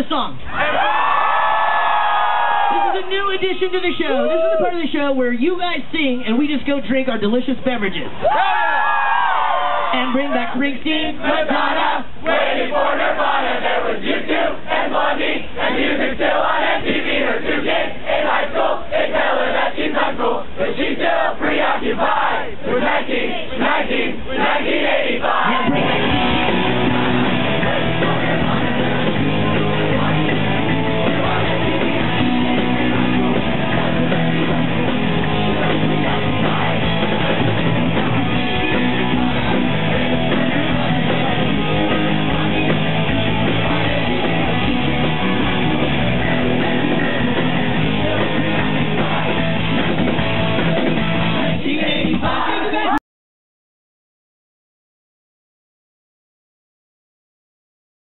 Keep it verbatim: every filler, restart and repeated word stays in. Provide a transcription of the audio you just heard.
the song. This is a new addition to the show. This is the part of the show where you guys sing and we just go drink our delicious beverages. And bring back Springsteen, Madonna, waiting for Nirvana. There was YouTube and Blondie and music still on M T V. Her two kids in high school, they tell her that she's not cool, but she's still preoccupied with nineteen, nineteen, nineteen eighty-five.